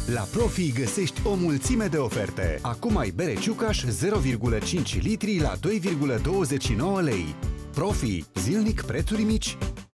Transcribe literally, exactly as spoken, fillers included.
La Profi găsești o mulțime de oferte. Acum ai bere Ciucaș zero virgulă cinci litri la doi virgulă douăzeci și nouă lei. Profi, zilnic prețuri mici.